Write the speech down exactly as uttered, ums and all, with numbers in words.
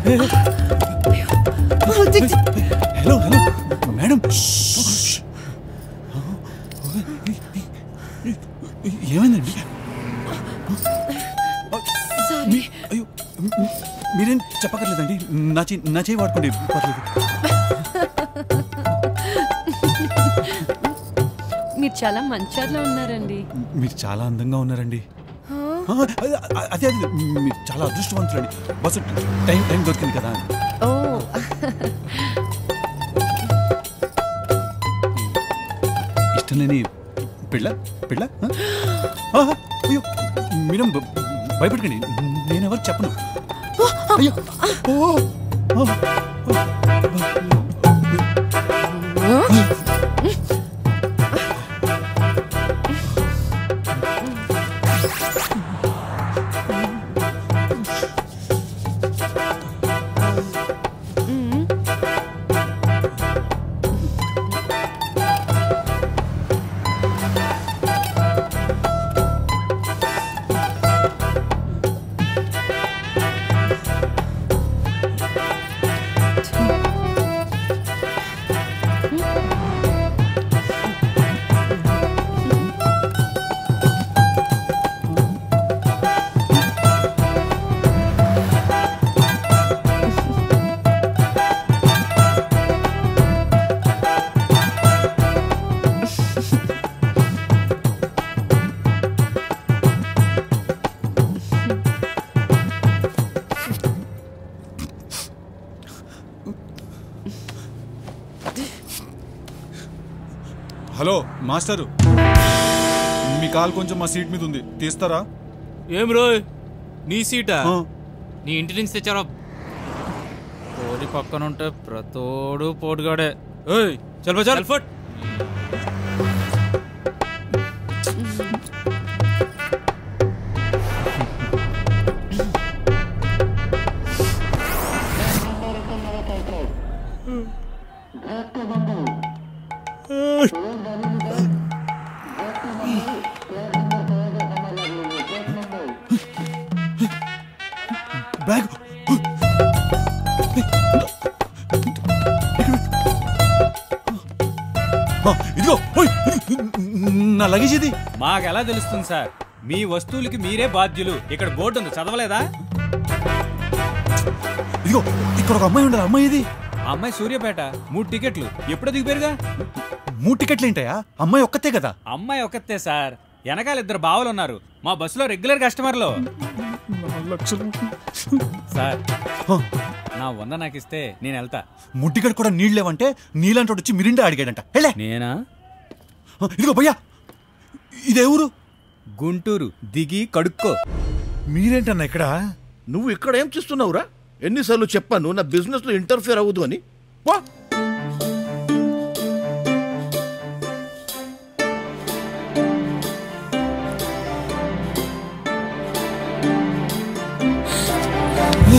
Hello hello madam, ఏమైందండి? అయ్యో మీరేం చెప్పక్కర్లేదండి, నా చే నా చేయి వాడుకోండి, పర్లేదు. మీరు చాలా మంచార్లో ఉన్నారండి. మీరు చాలా అందంగా ఉన్నారండి. అదే అదే మీరు చాలా అదృష్టవంతులండి. బస్సు టైం టైం దొరికింది కదా. ఓ ఇష్టం లేని పిల్ల పిల్ల అయ్యో మీరేం భయపడకండి, నేనెవరు చెప్పను. అయ్యో హలో మాస్టరు, మీ కాల్ కొంచెం మా సీట్ మీద ఉంది, తీస్తారా? ఏం రోయ్, నీ సీటా? నీ ఇంటి నుంచి తెచ్చారా? పోటీ పక్కన ఉంటే ప్రతోడు పోటుగాడే. ఏయ్ చల్ చల్ ఫుట్. బ్యాగ్ ఇదిగో, నా లగేజ్ ఇది. మాకెలా తెలుస్తుంది సార్? మీ వస్తువులకి మీరే బాధ్యులు. ఇక్కడ బోర్డు ఉంది, చదవలేదా? ఇదిగో ఇక్కడ ఒక అమ్మాయి ఉండదు, అమ్మాయి ఇది. అమ్మాయి సూర్యాపేట, మూడు టికెట్లు. ఎప్పుడో దిగిపోయారుగా. మూడు టికెట్లు ఏంటయా? అమ్మాయి ఒక్కతే కదా? అమ్మాయి ఒక్కతే సార్, వెనకాల ఇద్దరు బావులు ఉన్నారు. మా బస్సులో రెగ్యులర్ కస్టమర్లు. సార్ నా వంద నాకు ఇస్తే నేను వెళ్తా. ముట్టిగడ్ కూడా నీళ్ళు లేవంటే నీళ్ళంటే వచ్చి మిరిండా అడిగాడంట. నేనా? ఇదిగో భయ్యా, ఇదే ఊరు? గుంటూరు. దిగి కడుక్కో. మీరేంటన్నా ఇక్కడ? నువ్వు ఇక్కడ ఏం చేస్తున్నావురా? ఎన్నిసార్లు చెప్పాను నా బిజినెస్ లో ఇంటర్ఫియర్ అవ్వదు అని.